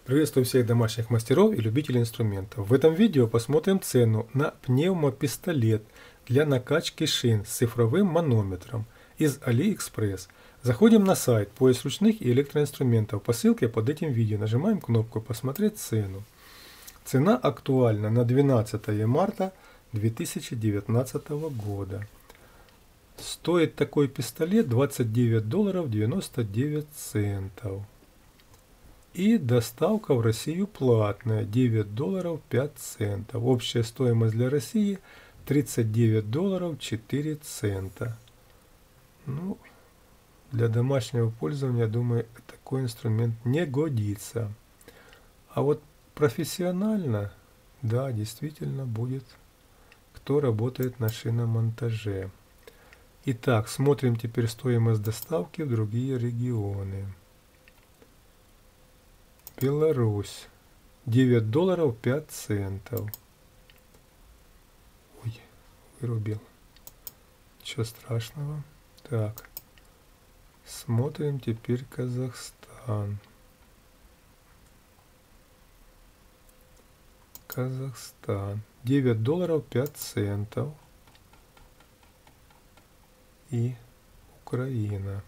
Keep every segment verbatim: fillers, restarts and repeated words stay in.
Приветствую всех домашних мастеров и любителей инструментов. В этом видео посмотрим цену на пневмопистолет для накачки шин с цифровым манометром из AliExpress. Заходим на сайт «Поиск ручных и электроинструментов» по ссылке под этим видео. Нажимаем кнопку «Посмотреть цену». Цена актуальна на двенадцатое марта две тысячи девятнадцатого года. Стоит такой пистолет двадцать девять долларов девяносто девять центов. И доставка в Россию платная, девять долларов пять центов. Общая стоимость для России тридцать девять долларов четыре цента. Ну, для домашнего пользования, я думаю, такой инструмент не годится. А вот профессионально, да, действительно будет, кто работает на шиномонтаже. Итак, смотрим теперь стоимость доставки в другие регионы. Беларусь. девять долларов пять центов. Ой, вырубил. Ничего страшного. Так. Смотрим теперь Казахстан. Казахстан. девять долларов пять центов. И Украина.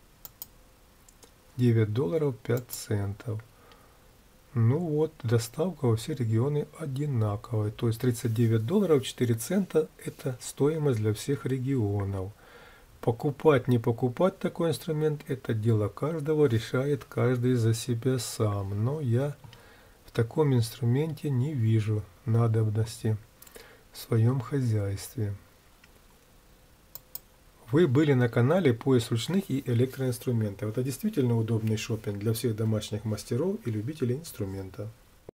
девять долларов пять центов. Ну вот, доставка во все регионы одинаковая. То есть тридцать девять долларов четыре цента это стоимость для всех регионов. Покупать, не покупать такой инструмент, это дело каждого, решает каждый за себя сам. Но я в таком инструменте не вижу надобности в своем хозяйстве. Вы были на канале «Поиск ручных и электроинструментов». Это действительно удобный шопинг для всех домашних мастеров и любителей инструмента.